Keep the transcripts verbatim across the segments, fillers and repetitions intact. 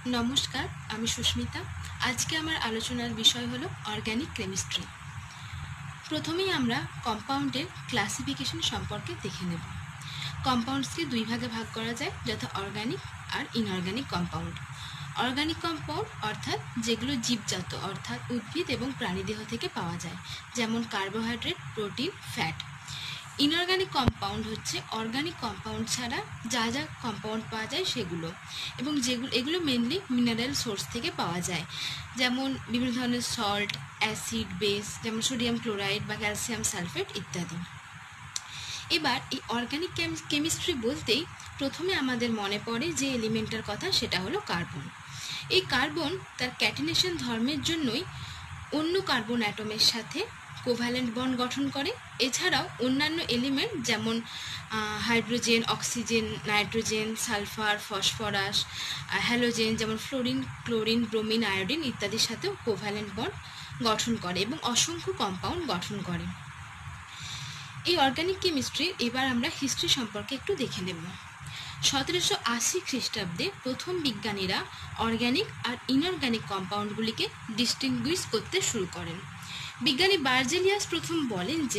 নমস্কার, আমি সুস্মিতা। আজকে আমার আলোচনার বিষয় হলো অর্গানিক কেমিস্ট্রি। প্রথমেই আমরা কম্পাউন্ডের ক্লাসিফিকেশন সম্পর্কে দেখে নেব। কম্পাউন্ডসকে দুই ভাগে ভাগ করা যায়, যথা অর্গানিক আর ইনঅর্গানিক কম্পাউন্ড। অর্গানিক কম্পাউন্ড অর্থাৎ যেগুলো জীবজাত, অর্থাৎ উদ্ভিদ এবং প্রাণীদেহ থেকে পাওয়া যায়, যেমন carbohydrate, protein, fat. Inorganic compound হচ্ছে অর্গানিক কম্পাউন্ড ছাড়া যা যা কম্পাউন্ড পাওয়া যায় সেগুলো, এবং যেগুলো এগুলো মেনলি মিনারেল সোর্স থেকে পাওয়া যায়, যেমন বিভিন্ন ধরনের সল্ট, অ্যাসিড, বেস, যেমন সোডিয়াম ক্লোরাইড বা ক্যালসিয়াম সালফেট ইত্যাদি। এবার এই অর্গানিক কেমিস্ট্রি বলতেই প্রথমে আমাদের মনে পড়ে যে এলিমেন্টের কথা, সেটা হলো কার্বন। এই কার্বন তার ক্যাটিনেশন ধর্মের জন্যই অন্য কার্বন অ্যাটমের সাথে কোভ্যালেন্ট বন্ড গঠন করে। এছাড়াও অন্যান্য এলিমেন্ট যেমন hydrogen, oxygen, nitrogen, sulphur, phosphorus, halogen যেমন ফ্লোরিন, ক্লোরিন, ব্রোমিন, আয়োডিন ইত্যাদির সাথেও কোভ্যালেন্ট বন্ড গঠন করে এবং অসংখ্য কম্পাউন্ড গঠন করে। এই অর্গানিক কেমিস্ট্রির এবার আমরা হিস্ট্রি সম্পর্কে একটু দেখে নেব। সতেরোশো আশি খ্রিস্টাব্দে প্রথম বিজ্ঞানীরা অর্গ্যানিক আর ইনঅর্গ্যানিক কম্পাউন্ডগুলিকে ডিস্টিংগুইশ করতে শুরু করেন। বিজ্ঞানী বার্জেলিয়াস প্রথম বলেন যে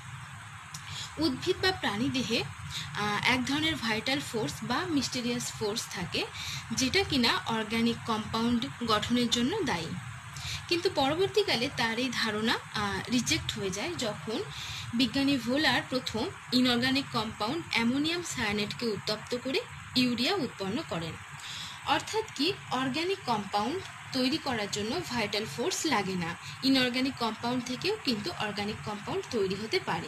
উদ্ভিদ বা প্রাণী দেহে এক ধরনের ভাইটাল ফোর্স বা মিস্টেরিয়াস ফোর্স থাকে, যেটা কিনা অর্গ্যানিক কম্পাউন্ড গঠনের জন্য দায়ী। কিন্তু পরবর্তীকালে তার এই ধারণা রিজেক্ট হয়ে যায় যখন বিজ্ঞানী ভোলার প্রথম ইনঅর্গানিক কম্পাউন্ড অ্যামোনিয়াম সায়ানেটকে উত্তপ্ত করে ইউরিয়া উৎপন্ন করেন। অর্থাৎ কি, অর্গ্যানিক কম্পাউন্ড তৈরি করার জন্য ভাইটাল ফোর্স লাগে না, ইনঅর্গানিক কম্পাউন্ড থেকেও কিন্তু অর্গানিক কম্পাউন্ড তৈরি হতে পারে।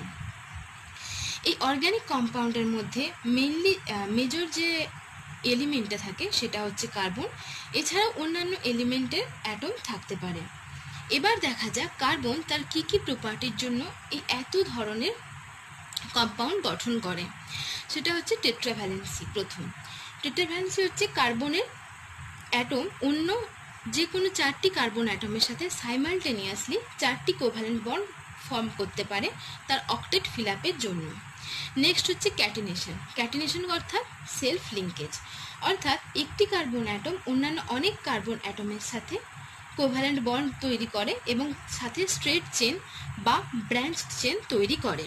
এই অর্গ্যানিক কম্পাউন্ডের মধ্যে মেনলি মেজর যে এলিমেন্টটা থাকে সেটা হচ্ছে কার্বন। এছাড়াও অন্যান্য এলিমেন্টের অ্যাটম থাকতে পারে। এবার দেখা যাক কার্বন তার কি কি প্রপার্টির জন্য এই এত ধরনের কম্পাউন্ড গঠন করে। সেটা হচ্ছে টেট্রাভ্যালেন্সি। প্রথম টেট্রাভ্যালেন্সি হচ্ছে কার্বনের অ্যাটম অন্য যে কোনো চারটি কার্বন অ্যাটমের সাথে সাইমালটেনিয়াসলি চারটি কোভ্যালেন্ট বন্ড ফর্ম করতে পারে তার অক্টেট ফিল আপের জন্য। নেক্সট হচ্ছে ক্যাটিনেশন। ক্যাটিনেশন অর্থাৎ সেলফ লিঙ্কেজ, অর্থাৎ একটি কার্বন অ্যাটম অন্যান্য অনেক কার্বন অ্যাটমের সাথে কোভ্যালেন্ট বন্ড তৈরি করে এবং সাথে স্ট্রেট চেন বা ব্রাঞ্চ চেন তৈরি করে।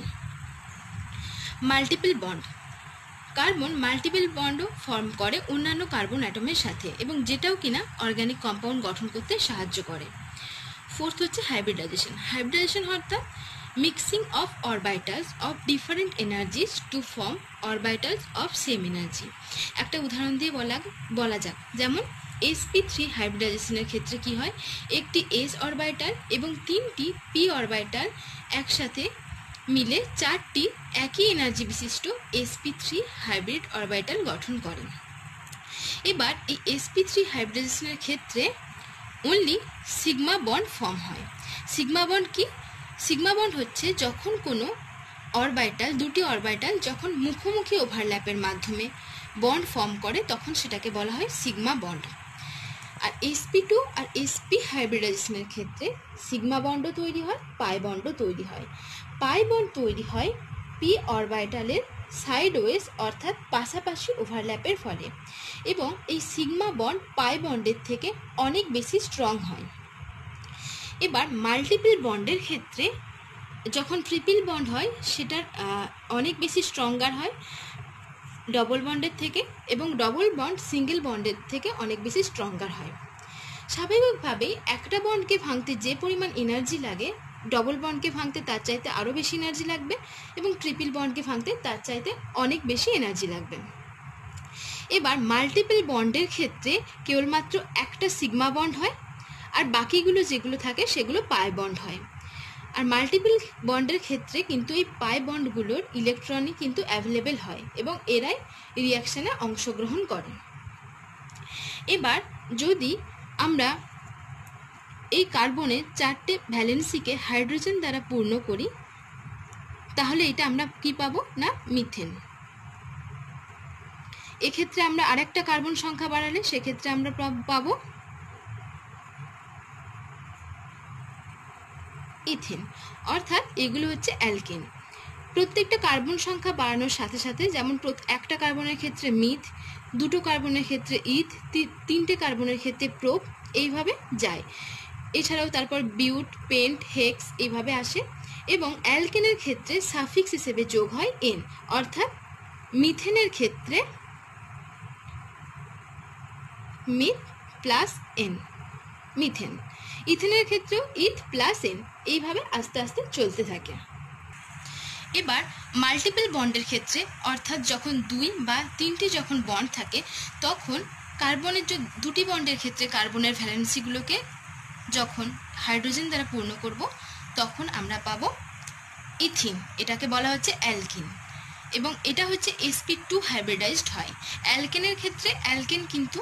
মাল্টিপল বন্ড, কার্বন মাল্টিপল বন্ডও ফর্ম করে অন্যান্য কার্বন অ্যাটমের সাথে, এবং যেটাও কিনা অর্গানিক কম্পাউন্ড গঠন করতে সাহায্য করে। ফোর্থ হচ্ছে হাইব্রিডাইজেশন। হাইব্রিডাইজেশন অর্থাৎ mixing of orbitals of different energies to form orbitals of same energy. একটা উদাহরণ দিয়ে বলা বলা যাক, যেমন এস পি থ্রি হাইব্রিডাইজেশনের ক্ষেত্রে কি হয়, একটি এস অরবাইটাল এবং তিনটি পি অরবাইটাল একসাথে মিলে চারটি একই এনার্জি বিশিষ্ট s P three hybrid orbital গঠন করে। এবার এই এস পি থ্রি হাইব্রিডাইজেশনের ক্ষেত্রে অনলি সিগমা বন্ড ফর্ম হয়। সিগমা বন্ড কি? সিগমা বন্ড হচ্ছে যখন কোনো অরবাইটাল, দুটি অরবাইটাল যখন মুখোমুখি ওভারল্যাপের মাধ্যমে বন্ড ফর্ম করে তখন সেটাকে বলা হয় সিগমা বন্ড। আর এসপি টু আর এসপি হাইব্রিডাইজেশনের ক্ষেত্রে সিগমা বন্ডও তৈরি হয়, পাই বন্ডও তৈরি হয়। পাই বন্ড তৈরি হয় পি অরবাইটালের সাইডওয়েজ অর্থাৎ পাশাপাশি ওভারল্যাপের ফলে, এবং এই সিগমা বন্ড পাই বন্ডের থেকে অনেক বেশি স্ট্রং হয়। এবার মাল্টিপল বন্ডের ক্ষেত্রে যখন ট্রিপল বন্ড হয় সেটার অনেক বেশি স্ট্রঙ্গার হয় ডবল বন্ডের থেকে, এবং ডবল বন্ড সিঙ্গেল বন্ডের থেকে অনেক বেশি স্ট্রঙ্গার হয়। স্বাভাবিকভাবেই একটা বন্ডকে ভাঙতে যে পরিমাণ এনার্জি লাগে, ডবল বন্ডকে ভাঙতে তার চাইতে আরও বেশি এনার্জি লাগবে, এবং ট্রিপল বন্ডকে ভাঙতে তার চাইতে অনেক বেশি এনার্জি লাগবে। এবার মাল্টিপল বন্ডের ক্ষেত্রে কেবলমাত্র একটা সিগমা বন্ড হয়, আর বাকিগুলো যেগুলো থাকে সেগুলো পাই বন্ড হয়। আর মাল্টিপল বন্ডের ক্ষেত্রে কিন্তু এই পাই বন্ডগুলোর ইলেকট্রনই কিন্তু অ্যাভেলেবেল হয় এবং এরাই রিয়াকশানে অংশগ্রহণ করে। এবার যদি আমরা এই কার্বনের চারটে ভ্যালেন্সিকে হাইড্রোজেন দ্বারা পূর্ণ করি তাহলে এটা আমরা কি পাবো না মিথেন। এক্ষেত্রে আমরা আরেকটা কার্বন সংখ্যা বাড়ালে সেক্ষেত্রে আমরা পাবো ইথেন, অর্থাৎ এগুলো হচ্ছে অ্যালকেন। প্রত্যেকটা কার্বন সংখ্যা বাড়ানোর সাথে সাথে যেমন একটা কার্বনের ক্ষেত্রে মিথ, দুটো কার্বনের ক্ষেত্রে ইথ, তিনটে কার্বনের ক্ষেত্রে প্রোপ, এইভাবে যায়। এছাড়াও তারপর বিউট, পেন্ট, হেক্স এইভাবে আসে। এবং অ্যালকেনের ক্ষেত্রে সাফিক্স হিসেবে যোগ হয় এন, অর্থাৎ মিথেনের ক্ষেত্রে মিথ প্লাস এন, মিথেন। ইথেনের ক্ষেত্রেও ইথ প্লাস এন, এইভাবে আস্তে আস্তে চলতে থাকে। এবার মাল্টিপল বন্ডের ক্ষেত্রে, অর্থাৎ যখন দুই বা তিনটি যখন বন্ড থাকে, তখন কার্বনের যে দুটি বন্ডের ক্ষেত্রে কার্বনের ভ্যালেন্সিগুলোকে যখন হাইড্রোজেন দ্বারা পূর্ণ করব, তখন আমরা পাবো ইথিন, এটাকে বলা হচ্ছে অ্যালকিন। এবং এটা হচ্ছে এসপি টু হাইব্রিডাইজড হয়। অ্যালকেনের ক্ষেত্রে অ্যালকেন কিন্তু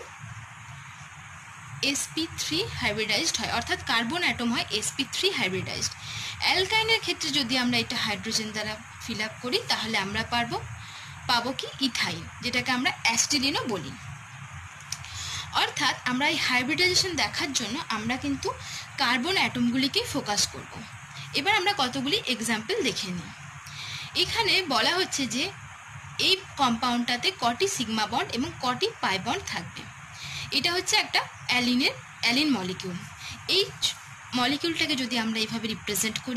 এসপি থ্রি হাইব্রিডাইজড হয়, অর্থাৎ কার্বন অ্যাটম হয় এসপি থ্রি হাইব্রিডাইজড। অ্যালকাইনের ক্ষেত্রে যদি আমরা এটা হাইড্রোজেন দ্বারা ফিল আপ করি, তাহলে আমরা পারবো পাবো কি ইথাইন, যেটাকে আমরা অ্যাস্টিলিনও বলি। অর্থাৎ আমরা এই হাইব্রিডাইজেশন দেখার জন্য আমরা কিন্তু কার্বন অ্যাটমগুলিকেই ফোকাস করব। এবার আমরা কতগুলি এক্সাম্পল দেখে নিই। এখানে বলা হচ্ছে যে এই কম্পাউন্ডটাতে কটি সিগমা বন্ড এবং কটি পাই বন্ড থাকবে। এটা হচ্ছে একটা অ্যালিনের অ্যালিন মলিকিউল। এই মলিকিউলটাকে যদি আমরা এইভাবে রিপ্রেজেন্ট করি,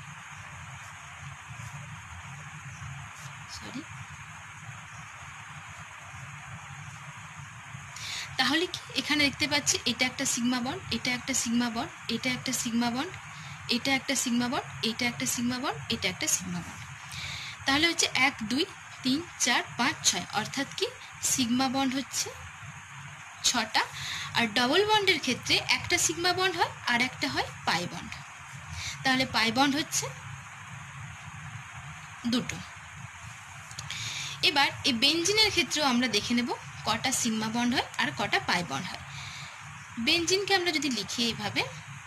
সরি তাহলে কি এখানে দেখতে পাচ্ছি এটা একটা সিগমা বন্ড, এটা একটা সিগমা বন্ড, এটা একটা সিগমা বন্ড, এটা একটা সিগমা বন্ড, এটা একটা সিগমা বন্ড, এটা একটা সিগমা বন্ড। তাহলে হচ্ছে এক দুই তিন চার পাঁচ ছয়, অর্থাৎ কি সিগমা বন্ড হচ্ছে ছটা। আর ডবল বন্ডের ক্ষেত্রে একটা সিগমা বন্ড হয় আর একটা হয় পাই বন্ড। তাহলে পাই বন্ড হচ্ছে দুটো। এবার এই বেনজিনের ক্ষেত্রেও আমরা দেখে নেব কটা সিগমা বন্ড হয় আর কটা পাই বন্ড হয়। বেনজিনকে আমরা যদি লিখি এইভাবে,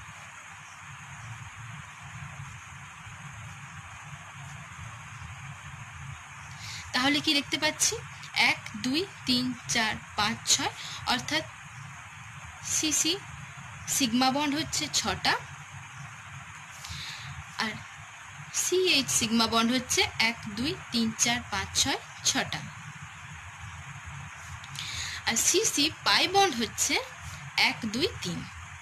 তাহলে কি দেখতে পাচ্ছি এক দুই তিন চার পাঁচ ছয়, অর্থাৎ সিসি সিগমা বন্ড হচ্ছে ছটা আর সিএইচ সিগমা বন্ড হচ্ছে এক দুই তিন চার পাঁচ ছয় ছটা। আর সিসি পাই বন্ড হচ্ছে এক দুই তিন,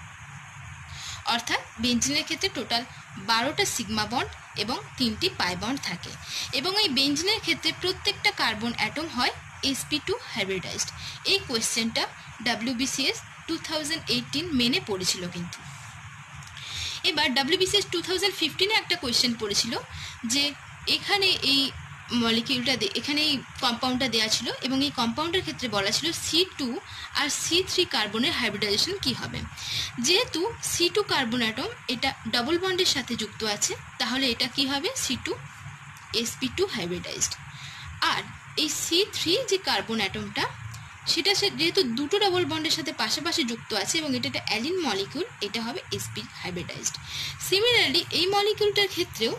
অর্থাৎ বেনজিনের ক্ষেত্রে টোটাল বারোটা সিগমা বন্ড এবং তিনটি পাই বন্ড থাকে। এবং এই বেনজিনের ক্ষেত্রে প্রত্যেকটা কার্বন অ্যাটম হয় এসপি টু হাইব্রিডাইজড। এই কোয়েশ্চেনটা ডাব্লিউবিসিএস টু থাউজেন্ড এইটিন মেনে পড়েছিল কিন্তু। এবার ডাব্লিউবিসিএস টু থাউজেন্ড ফিফটিনে একটা কোয়েশ্চেন পড়েছিল যে এখানে এই মলিকিউলটা এখানে এই কম্পাউন্ডটা দেওয়া ছিল এবং এই কম্পাউন্ডের ক্ষেত্রে বলা ছিল সি টু আর সি থ্রি কার্বনের হাইব্রিডাইজেশন কী হবে। যেহেতু সি টু কার্বন অ্যাটম এটা ডবল বন্ডের সাথে যুক্ত আছে, তাহলে এটা কি হবে C two s p two hybridised. আর এই সি থ্রি যে কার্বন অ্যাটমটা সেটা যেহেতু দুটো ডবল বন্ডের সাথে পাশাপাশি যুক্ত আছে এবং এটা একটা অ্যালিন মলিকিউল, এটা হবে এসপি হাইব্রিডাইজড। সিমিলারলি এই মলিকিউলটার ক্ষেত্রেও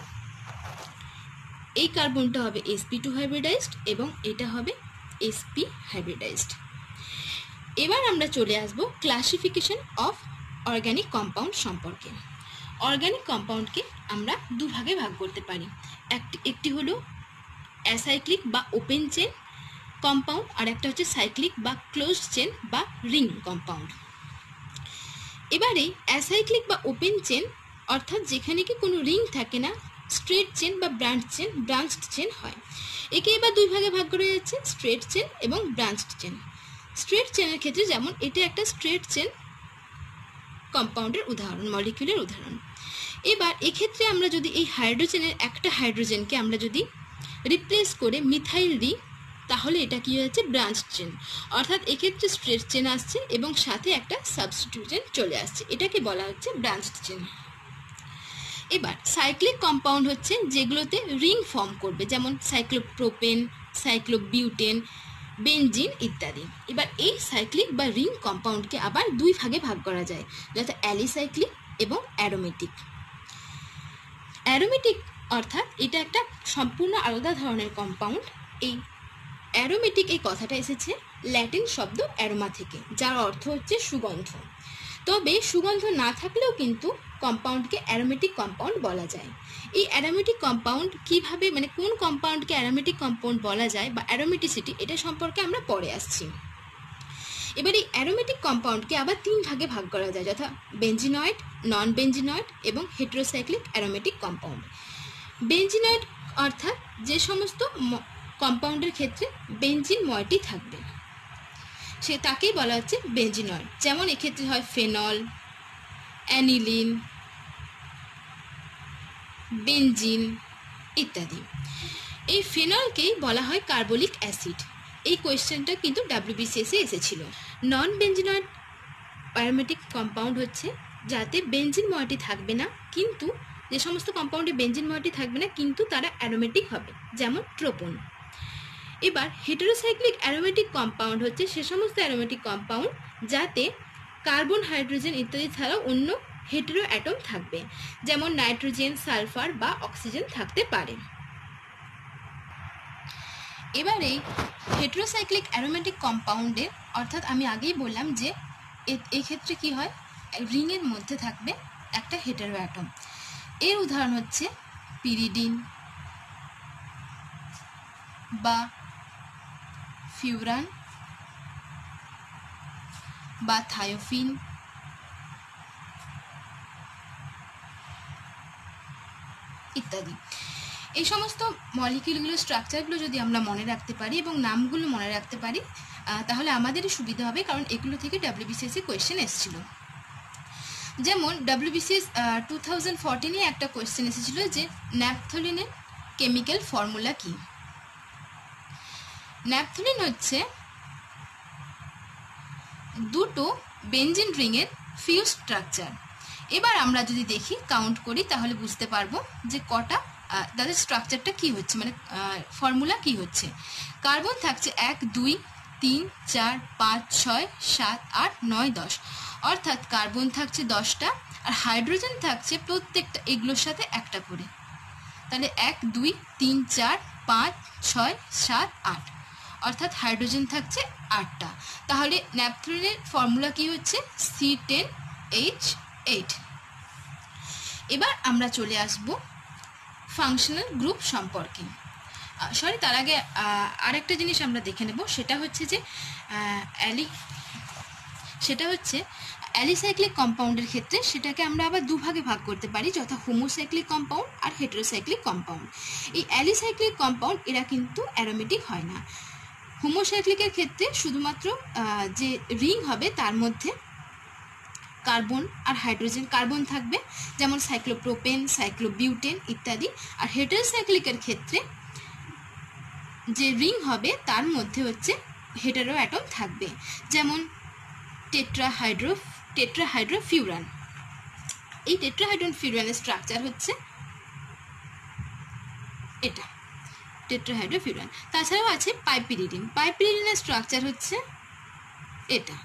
এই কার্বনটা হবে এসপি টু হাইব্রিডাইজড এবং এটা হবে এসপি হাইব্রিডাইজড। এবার আমরা চলে আসব ক্লাসিফিকেশন অফ অর্গানিক কম্পাউন্ড সম্পর্কে। অর্গানিক কম্পাউন্ডকে আমরা দুভাগে ভাগ করতে পারি। একটি একটি হলো অ্যাসাইক্লিক বা ওপেন চেন কম্পাউন্ড, আর একটা হচ্ছে সাইক্লিক বা ক্লোজড চেন বা রিং কম্পাউন্ড। এবারে অ্যাসাইক্লিক বা ওপেন চেন অর্থাৎ যেখানে কি কোনো রিং থাকে না, স্ট্রেট চেন বা ব্রাঞ্চ চেন ব্রাঞ্চড চেন হয়। একে এবার দুই ভাগে ভাগ করা যাচ্ছে, স্ট্রেট চেন এবং ব্রাঞ্চড চেন। স্ট্রেট চেনের ক্ষেত্রে যেমন এটা একটা স্ট্রেট চেন কম্পাউন্ডের উদাহরণ, মলিকিউলের উদাহরণ। এবার এক্ষেত্রে আমরা যদি এই হাইড্রোজেনের একটা হাইড্রোজেনকে আমরা যদি রিপ্লেস করে মিথাইল দিই, তাহলে এটা কি হচ্ছে ব্রাঞ্চড চেন, অর্থাৎ এক্ষেত্রে স্ট্রেট চেন আসছে এবং সাথে একটা সাবস্টিটিউশন চলে আসছে, এটাকে বলা হচ্ছে ব্রাঞ্চড চেন। এবার সাইক্লিক কম্পাউন্ড হচ্ছে যেগুলোতে রিং ফর্ম করবে, যেমন সাইক্লোপ্রোপেন, সাইক্লোবিউটেন, বেনজিন ইত্যাদি। এবার এই সাইক্লিক বা রিং কম্পাউন্ডকে আবার দুই ভাগে ভাগ করা যায়, যথা অ্যালিসাইক্লিক এবং অ্যারোমেটিক। অ্যারোমেটিক অর্থাৎ এটা একটা সম্পূর্ণ আলাদা ধরনের কম্পাউন্ড। এই অ্যারোমেটিক এই কথাটা এসেছে ল্যাটিন শব্দ অ্যারোমা থেকে, যার অর্থ হচ্ছে সুগন্ধ। তবে সুগন্ধ না থাকলেও কিন্তু কম্পাউন্ডকে অ্যারোমেটিক কম্পাউন্ড বলা যায়। এই অ্যারোমেটিক কম্পাউন্ড কিভাবে, মানে কোন কম্পাউন্ডকে অ্যারোমেটিক কম্পাউন্ড বলা যায় বা অ্যারোমেটিসিটি, এটা সম্পর্কে আমরা পরে আসছি। এবার এই অ্যারোমেটিক কম্পাউন্ডকে আবার তিন ভাগে ভাগ করা যায়, যথা বেঞ্জিনয়েড, নন বেঞ্জিনয়েড এবং হেটেরোসাইক্লিক অ্যারোমেটিক কম্পাউন্ড। বেঞ্জিনয়েড অর্থাৎ যে সমস্ত কম্পাউন্ডের ক্ষেত্রে বেঞ্জিন ময়টি থাকবে সে তাকেই বলা হচ্ছে বেঞ্জিনয়েড। যেমন এক্ষেত্রে হয় ফেনল, অ্যানিলিন, বেঞ্জিন ইত্যাদি। এই ফেনলকেই বলা হয় কার্বলিক অ্যাসিড। এই কোয়েশ্চেনটা কিন্তু ডাব্লিউবিসিএসে এসেছিল। নন বেঞ্জিনয়েড অ্যারোমেটিক কম্পাউন্ড হচ্ছে যাতে বেঞ্জিন ময়টি থাকবে না, কিন্তু যে সমস্ত কম্পাউন্ডে বেঞ্জিন ময়টি থাকবে না কিন্তু তারা অ্যারোমেটিক হবে, যেমন ট্রোপন। এবার হেটেরোসাইক্লিক অ্যারোমেটিক কম্পাউন্ড হচ্ছে সে সমস্ত অ্যারোমেটিক কম্পাউন্ড যাতে কার্বন, হাইড্রোজেন ইত্যাদি ছাড়াও অন্য হেটেরো অ্যাটম থাকবে, যেমন নাইট্রোজেন, সালফার বা অক্সিজেন থাকতে পারে। এবার এই হেটেরোসাইক্লিক অ্যারোমেটিক কম্পাউন্ডে অর্থাৎ আমি আগেই বললাম যে এই ক্ষেত্রে কি হয়, রিংয়ের মধ্যে থাকবে একটা হেটেরো অ্যাটম। এর উদাহরণ হচ্ছে পিরিডিন বা ফিউরান বা থায়োফিন ইত্যাদি। এই সমস্ত মলিকিউলগুলো, স্ট্রাকচারগুলো যদি আমরা মনে রাখতে পারি এবং নামগুলো মনে রাখতে পারি তাহলে আমাদেরই সুবিধা হবে, কারণ এগুলো থেকে ডাব্লিউবিসিএসে কোয়েশ্চেন এসেছিল। যেমন ডাব্লিউবিসিএস টু থাউজেন্ড ফোরটিনে একটা কোয়েশ্চেন এসেছিল যে ন্যাপথলিনের কেমিক্যাল ফর্মুলা কি। ন্যাপথলিন হচ্ছে দুটো বেঞ্জিন রিংয়ের ফিউজ স্ট্রাকচার। এবার আমরা যদি দেখি, কাউন্ট করি, তাহলে বুঝতে পারবো যে কটা তাদের স্ট্রাকচারটা কি হচ্ছে, মানে ফর্মুলা কি হচ্ছে। কার্বন থাকছে এক, দুই, তিন, চার, পাঁচ, ছয়, সাত, আট, নয়, দশ, অর্থাৎ কার্বন থাকছে দশটা আর হাইড্রোজেন থাকছে প্রত্যেকটা এগুলোর সাথে একটা করে। তাহলে এক, দুই, তিন, চার, পাঁচ, ছয়, সাত, আট, অর্থাৎ হাইড্রোজেন থাকছে আটটা। তাহলে ন্যাপথলিনের ফর্মুলা কি হচ্ছে সি টেন এইচ এইট। এবার আমরা চলে আসব ফাংশনাল গ্রুপ সম্পর্কে। সরি, তার আগে আরেকটা জিনিস আমরা দেখে নেব, সেটা হচ্ছে যে অ্যালি সেটা হচ্ছে অ্যালিসাইক্লিক কম্পাউন্ডের ক্ষেত্রে সেটাকে আমরা আবার দুভাগে ভাগ করতে পারি, যথা হোমোসাইক্লিক কম্পাউন্ড আর হেটেরোসাইক্লিক কম্পাউন্ড। এই অ্যালিসাইক্লিক কম্পাউন্ড এরা কিন্তু অ্যারোমেটিক হয় না। হোমোসাইক্লিকের ক্ষেত্রে শুধুমাত্র যে রিং হবে তার মধ্যে কার্বন আর হাইড্রোজেন, কার্বন থাকবে যেমন সাইক্লোপ্রোপেন, সাইক্লোবিউটেন ইত্যাদি। আর হেটেরোসাইক্লিকের ক্ষেত্রে যে রিং হবে তার মধ্যে হচ্ছে হেটেরো অ্যাটম থাকবে, যেমন টেট্রাহাইড্রো টেট্রাহাইড্রোফিউরান। এই টেট্রাহাইড্রোফিউরানের স্ট্রাকচার হচ্ছে এটা, টেট্রাহাইড্রোফিউরান। তাছাড়াও আছে পাইপিরিডিন। পাইপিরিডিনের স্ট্রাকচার হচ্ছে এটা।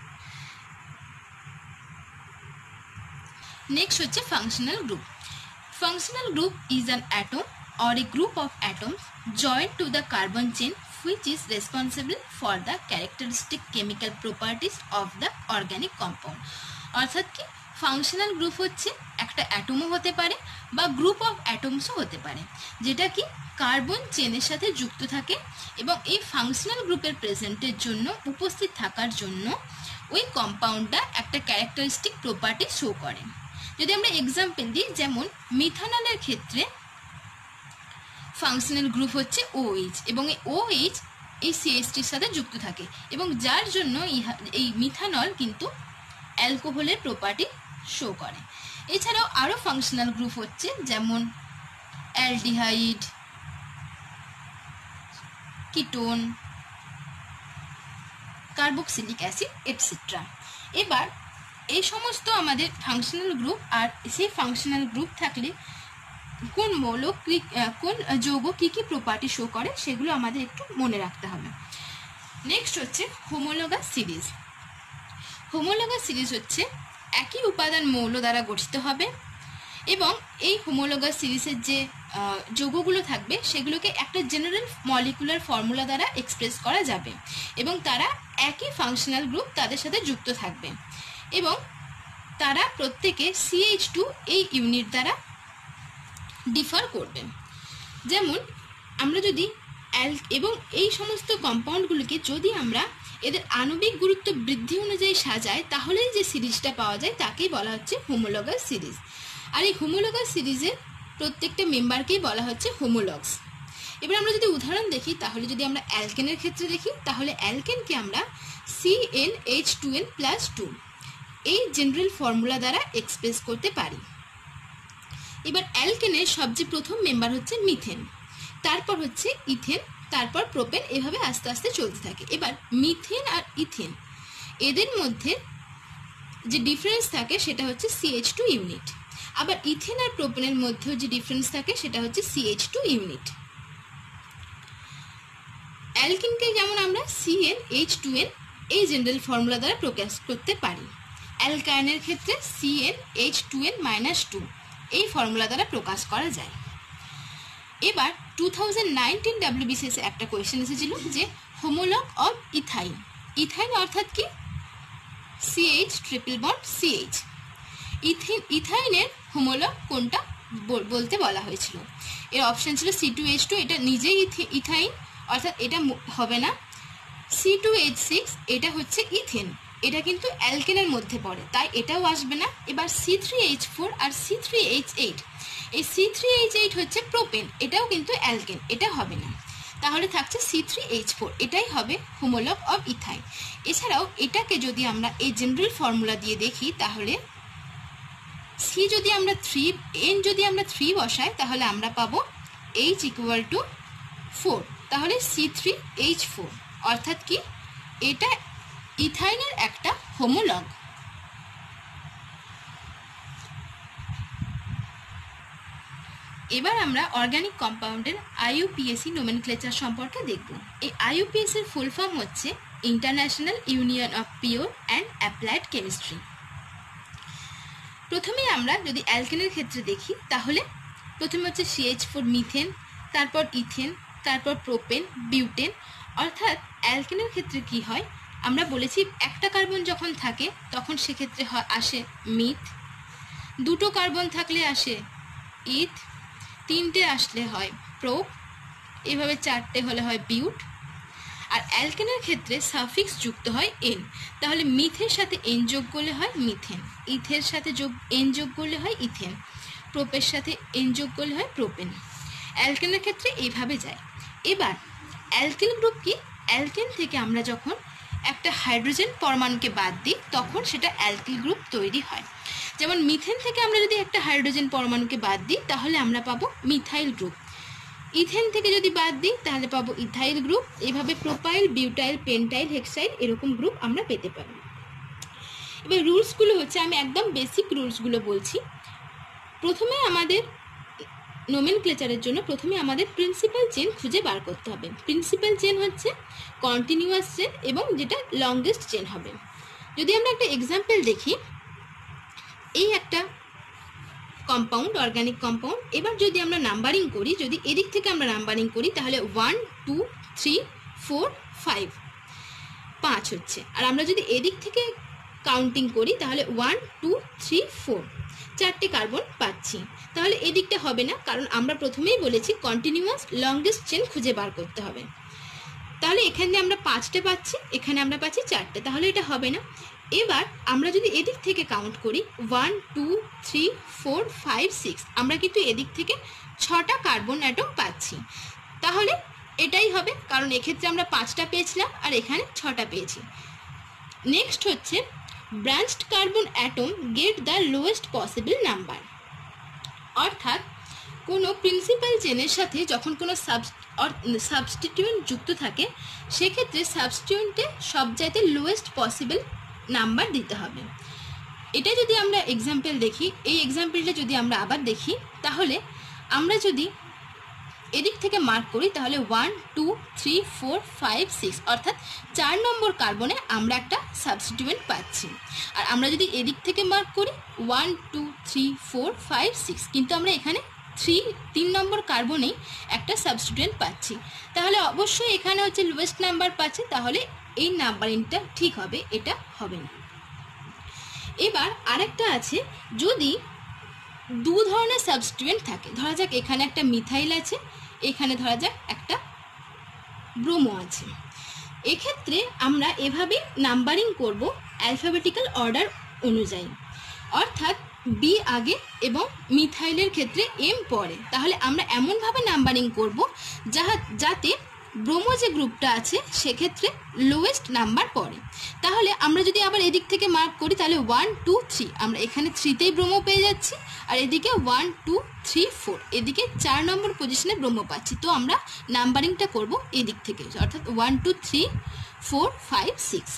নেক্সট হচ্ছে functional group. Functional group is an atom or a group of atoms joined to the carbon chain which is responsible for the characteristic chemical properties of the organic compound। অর্থাৎ কি functional group হচ্ছে একটা অ্যাটমও হতে পারে বা group of অ্যাটমসও হতে পারে, যেটা কি কার্বন চেনের সাথে যুক্ত থাকে এবং এই ফাংশনাল গ্রুপের প্রেজেন্টের জন্য, উপস্থিত থাকার জন্য ওই কম্পাউন্ডটা একটা ক্যারেক্টারিস্টিক প্রপার্টি শো করে। যদি আমরা এক্সাম্পল দিই, যেমন মিথানলের ক্ষেত্রে ফাংশনাল গ্রুপ হচ্ছে ওএইচ এবং এই ওএইচ এই সিএইচটির সাথে যুক্ত থাকে এবং যার জন্য এই মিথানল কিন্তু অ্যালকোহলের প্রপার্টি শো করে। এছাড়াও আরও ফাংশনাল গ্রুপ হচ্ছে যেমন aldehyde, ketone, carboxylic acid etcetera. এবার এই সমস্ত আমাদের ফাংশনাল গ্রুপ, আর সেই ফাংশনাল গ্রুপ থাকলে কোন মৌল, কোন যৌগ কী কী প্রপার্টি শো করে সেগুলো আমাদের একটু মনে রাখতে হবে। নেক্সট হচ্ছে হোমোলোগাস সিরিজ। হোমোলোগাস সিরিজ হচ্ছে একই উপাদান মৌল দ্বারা গঠিত হবে এবং এই হোমোলোগাস সিরিজের যে যৌগগুলো থাকবে সেগুলোকে একটা জেনারেল মলিকুলার ফর্মুলা দ্বারা এক্সপ্রেস করা যাবে এবং তারা একই ফাংশনাল গ্রুপ তাদের সাথে যুক্ত থাকবে এবং তারা প্রত্যেকে সিএইচ টু এই ইউনিট দ্বারা ডিফার করবে। যেমন আমরা যদি অ্যাল এবং এই সমস্ত কম্পাউন্ডগুলোকে যদি আমরা এদের আণবিক গুরুত্ব বৃদ্ধি অনুযায়ী সাজায় তাহলে যে সিরিজটা পাওয়া যায় তাকেই বলা হচ্ছে হোমোলগাস সিরিজ। আর এই হোমোলগাস সিরিজের প্রত্যেকটা মেম্বারকেই বলা হচ্ছে হোমোলগস। এবার আমরা যদি উদাহরণ দেখি, তাহলে যদি আমরা অ্যালকেনের ক্ষেত্রে দেখি, তাহলে অ্যালকেনকে আমরা C N H two N plus two এই জেনারেল ফর্মুলা দ্বারা এক্সপ্রেস করতে পারি। এবার অ্যালকেনের সবচেয়ে প্রথম মেম্বার হচ্ছে মিথেন, তারপর হচ্ছে ইথেন, তারপর প্রোপেন, এভাবে আস্তে আস্তে চলতে থাকে। এবার মিথেন আর ইথেন এদের মধ্যে যে ডিফারেন্স থাকে সেটা হচ্ছে সি এইচ টু ইউনিট। আবার ইথেন আর প্রোপেনের মধ্যেও যে ডিফারেন্স থাকে সেটা হচ্ছে সি এইচ টু ইউনিট। অ্যালকিনকে যেমন আমরা C N H two N এই জেনারেল ফর্মুলা দ্বারা প্রকাশ করতে পারি। অ্যালকাইনের ক্ষেত্রে C N H two N minus two এই ফর্মুলা দ্বারা প্রকাশ করা যায়। এবার টু থাউজেন্ড নাইনটিন ডাব্লিউবিসিএসে একটা কোয়েশ্চেন এসেছিল যে হোমোলগ অফ ইথাইন। ইথাইন অর্থাৎ কি? CH triple bond CH. Ethene ইথাইনের হোমোলগ কোনটা বলতে বলা হয়েছিল। এর অপশন ছিল সি টু এইচ টু, এটা নিজেই ইথাইন অর্থাৎ এটা হবে না। সি টু এইচ সিক্স এটা হচ্ছে ইথেন, এটা কিন্তু অ্যালকেনের মধ্যে পড়ে, তাই এটাও আসবে না। এবার সি থ্রি এইচ ফোর আর সি থ্রি এইচ এইট, এই সি থ্রি এইচ এইট হচ্ছে প্রোপেন, এটাও কিন্তু অ্যালকেন, এটা হবে না। তাহলে থাকছে সি থ্রি এইচ ফোর, এটাই হবে হোমোলগ অফ ইথাইন। এছাড়াও এটাকে যদি আমরা এই জেনারেল ফর্মুলা দিয়ে দেখি, তাহলে সি যদি আমরা থ্রি এন যদি আমরা থ্রি বসাই তাহলে আমরা পাবো এইচ ইকুয়াল টু ফোর, তাহলে সি থ্রি এইচ ফোর অর্থাৎ কি এটা ইথাইনের একটা হোমোলগ। এবার আমরা অর্গানিক কম্পাউন্ডের আইইউপিএসি নোমেনক্লেচার সম্পর্কে দেখব। এই আইইউপিএসির ফুল ফর্ম হচ্ছে international union of pure and applied chemistry. প্রথমে আমরা যদি অ্যালকেনের ক্ষেত্রে দেখি, তাহলে প্রথমে হচ্ছে সিএইচ ফোর মিথেন, তারপর ইথেন, তারপর প্রোপেন, বিউটেন। অর্থাৎ অ্যালকেনের ক্ষেত্রে কি হয়, আমরা বলেছি একটা কার্বন যখন থাকে তখন সেক্ষেত্রে আসে মিথ, দুটো কার্বন থাকলে আসে ইথ, তিনটে আসলে হয় প্রোপ, এভাবে চারটে হলে হয় বিউট। আর অ্যালকেনের ক্ষেত্রে সাফিক্স যুক্ত হয় এন, তাহলে মিথের সাথে এন যোগ করলে হয় মিথেন, ইথের সাথে যোগ এন যোগ করলে হয় ইথেন, প্রোপের সাথে এন যোগ করলে হয় প্রোপেন। অ্যালকেনের ক্ষেত্রে এইভাবে যায়। এবার অ্যালকিল গ্রুপ কি? অ্যালকেন থেকে আমরা যখন একটা হাইড্রোজেন পরমাণুকে বাদ দিই তখন সেটা অ্যালকিল গ্রুপ তৈরি হয়। যেমন মিথেন থেকে আমরা যদি একটা হাইড্রোজেন পরমাণুকে বাদ দিই তাহলে আমরা পাবো মিথাইল গ্রুপ, ইথেন থেকে যদি বাদ দিই তাহলে পাবো ইথাইল গ্রুপ, এভাবে প্রোপাইল, বিউটাইল, পেন্টাইল, হেক্সাইল এরকম গ্রুপ আমরা পেতে পারি। এবার রুলসগুলো হচ্ছে, আমি একদম বেসিক রুলসগুলো বলছি। প্রথমে আমাদের নোমেনক্লেচারের জন্য প্রথমে আমাদের প্রিন্সিপাল চেন খুঁজে বার করতে হবে। প্রিন্সিপাল চেন হচ্ছে কন্টিনিউয়াস চেন এবং যেটা লংগেস্ট চেন হবে। যদি আমরা একটা এক্সাম্পল দেখি, এই একটা কম্পাউন্ড, অর্গানিক কম্পাউন্ড। এবার যদি আমরা নাম্বারিং করি, যদি এদিক থেকে আমরা নাম্বারিং করি তাহলে one two three four five, পাঁচ হচ্ছে। আর আমরা যদি এদিক থেকে কাউন্টিং করি তাহলে ওয়ান টু থ্রি ফোর, চারটে কার্বন পাচ্ছি। তাহলে এদিকটা হবে না, কারণ আমরা প্রথমেই বলেছি কন্টিনিউয়াস লংগেস্ট চেন খুঁজে বার করতে হবে। তাহলে এখানে আমরা পাঁচটা পাচ্ছি, এখানে আমরা পাচ্ছি চারটে, তাহলে এটা হবে না। এবার আমরা যদি এদিক থেকে কাউন্ট করি one two three four five six, আমরা কিন্তু এদিক থেকে ছটা কার্বন অ্যাটম পাচ্ছি, তাহলে এটাই হবে, কারণ এক্ষেত্রে আমরা পাঁচটা পেয়েছিলাম আর এখানে ছটা পেয়েছি। নেক্সট হচ্ছে branched carbon atom get the lowest possible number. অর্থাৎ কোনো প্রিন্সিপাল চেনের সাথে যখন কোনো সাব সাবস্টিটিউয়েন্ট যুক্ত থাকে সেক্ষেত্রে সাবস্টিটিউয়েন্টে সবচাইতে লোয়েস্ট পসিবল নাম্বার দিতে হবে। এটা যদি আমরা এক্সাম্পল দেখি, এই এক্সাম্পলটা যদি আমরা আবার দেখি তাহলে আমরা যদি এদিক থেকে মার্ক করি তাহলে one two three four five six, অর্থাৎ চার নম্বর কার্বনে আমরা একটা সাবস্টিটিউয়েন্ট পাচ্ছি। আর আমরা যদি এদিক থেকে মার্ক করি one two three four five six, কিন্তু আমরা এখানে থ্রি তিন নম্বর কার্বনেই একটা সাবস্টিটিউয়েন্ট পাচ্ছি, তাহলে অবশ্যই এখানে হচ্ছে লোয়েস্ট নাম্বার পাচ্ছে, তাহলে এই নাম্বারিংটা ঠিক হবে, এটা হবে না। এবার আরেকটা আছে, যদি দু ধরনের সাবস্টিটিউয়েন্ট থাকে, ধরা যাক এখানে একটা মিথাইল আছে, এখানে ধরা যাক একটা ব্রোমো আছে, এক্ষেত্রে আমরা এভাবে নাম্বারিং করব অ্যালফাবেটিক্যাল অর্ডার অনুযায়ী, অর্থাৎ বি আগে এবং মিথাইলের ক্ষেত্রে এম পরে। তাহলে আমরা এমনভাবে নাম্বারিং করব যাহা যাতে ব্রোমো যে গ্রুপটা আছে সেক্ষেত্রে লোয়েস্ট নাম্বার পড়ে। তাহলে আমরা যদি আবার এদিক থেকে মার্ক করি তাহলে ওয়ান টু থ্রি, আমরা এখানে থ্রিতেই ব্রোমো পেয়ে যাচ্ছি, আর এদিকে ওয়ান টু থ্রি ফোর, এদিকে চার নম্বর পজিশনে ব্রোমো পাচ্ছি। তো আমরা নাম্বারিংটা করব এদিক থেকে, অর্থাৎ one two three four five six.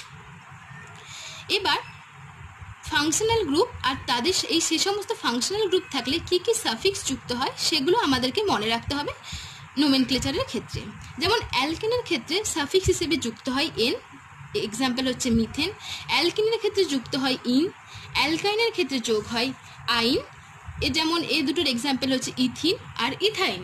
এবার ফাংশনাল গ্রুপ আর তাদের এই সে সমস্ত ফাংশনাল গ্রুপ থাকলে কি কি সাফিক্স যুক্ত হয় সেগুলো আমাদেরকে মনে রাখতে হবে নোমেনক্লেচারের ক্ষেত্রে। যেমন অ্যালকেনের ক্ষেত্রে সাফিক্স হিসেবে যুক্ত হয় এন, এক্সাম্পল হচ্ছে মিথেন। অ্যালকিনের ক্ষেত্রে যুক্ত হয় ইন, অ্যালকাইনের ক্ষেত্রে যোগ হয় আইন, এ যেমন এই দুটোর এক্সাম্পল হচ্ছে ইথিন আর ইথাইন।